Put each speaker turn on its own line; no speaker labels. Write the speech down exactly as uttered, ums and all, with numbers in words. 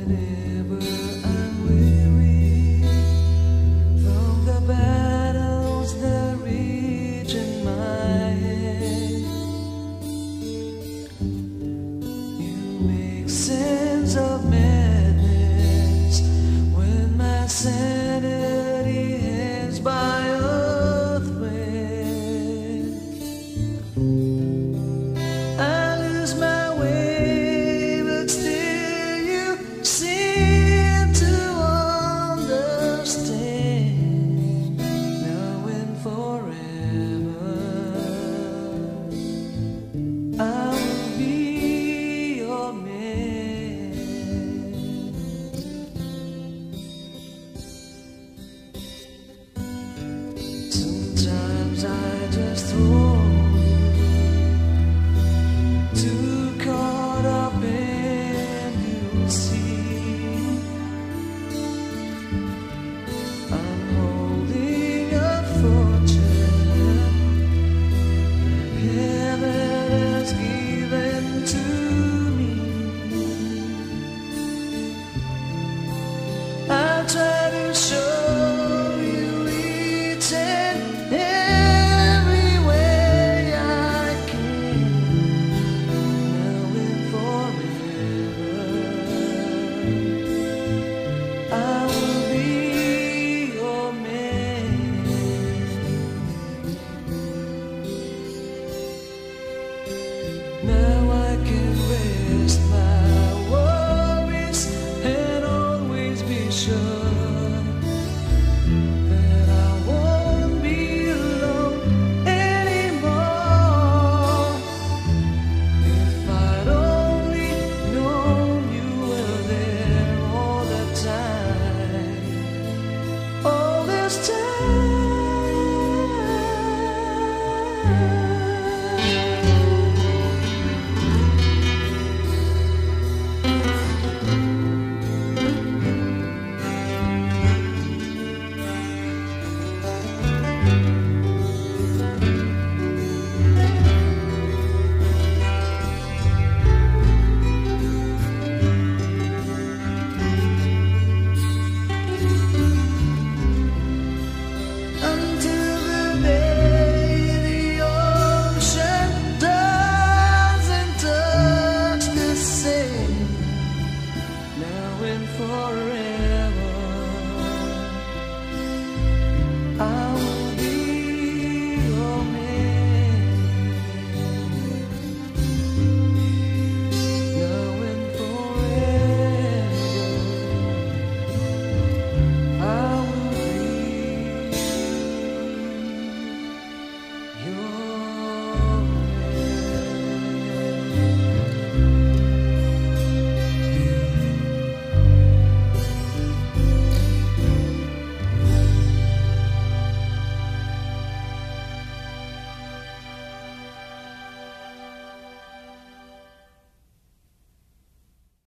whenever I'm weary from the battles that reach in my head, you make sense of madness when my sanity hangs by a thread. I lose my way, but still you seem to understand. Now and forever, I will be your man. Sometimes I just throw too caught up in you, see. I'm holding a fortune heaven has given to me. I try to show you each and every way I can. Now and forever, I will be your man. Now I can rest my worries and always be sure that I won't be alone anymore. If I'd only known you were there all the time, all this time. Until the day the ocean doesn't touch the sand. Now and forever.